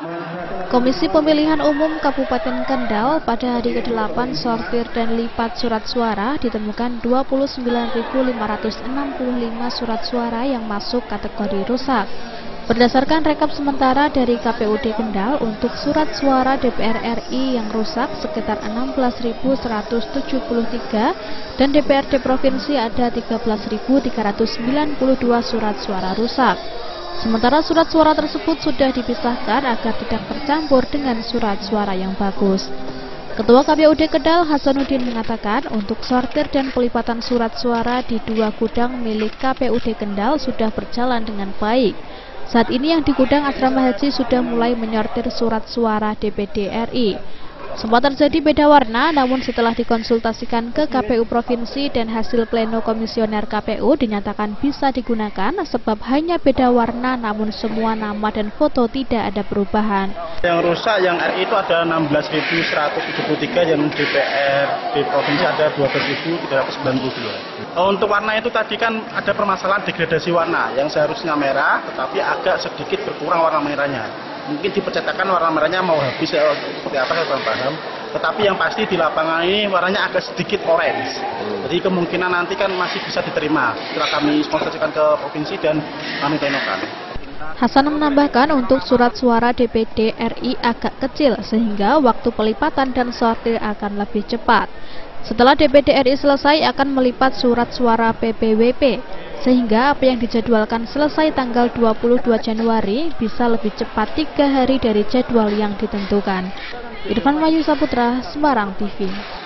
Komisi Pemilihan Umum Kabupaten Kendal pada hari ke-8 sortir dan lipat surat suara ditemukan 29.565 surat suara yang masuk kategori rusak. Berdasarkan rekap sementara dari KPUD Kendal, untuk surat suara DPR RI yang rusak sekitar 16.173 dan DPRD Provinsi ada 13.392 surat suara rusak. Sementara surat suara tersebut sudah dipisahkan agar tidak tercampur dengan surat suara yang bagus. Ketua KPUD Kendal Hasanuddin mengatakan untuk sortir dan pelipatan surat suara di 2 gudang milik KPUD Kendal sudah berjalan dengan baik. Saat ini yang di gudang asrama haji sudah mulai menyortir surat suara DPD RI. Sempat terjadi beda warna, namun setelah dikonsultasikan ke KPU Provinsi dan hasil pleno komisioner KPU dinyatakan bisa digunakan sebab hanya beda warna namun semua nama dan foto tidak ada perubahan. Yang rusak yang RI itu ada 16.173, yang DPR di Provinsi ada 12.392. Untuk warna itu tadi kan ada permasalahan degradasi warna yang seharusnya merah tetapi agak sedikit berkurang warna merahnya. Mungkin di percetakan warna merahnya mau habis seperti apa saya kurang paham. Tetapi yang pasti di lapangan ini warnanya agak sedikit orange. Jadi kemungkinan nanti kan masih bisa diterima. Setelah kami konsultasikan ke provinsi dan kami plenokan. Hasan menambahkan untuk surat suara DPD RI agak kecil sehingga waktu pelipatan dan sortir akan lebih cepat. Setelah DPD RI selesai akan melipat surat suara PPWP. Sehingga apa yang dijadwalkan selesai tanggal 22 Januari bisa lebih cepat 3 hari dari jadwal yang ditentukan. Irfan Wahyu Saputra, Semarang TV.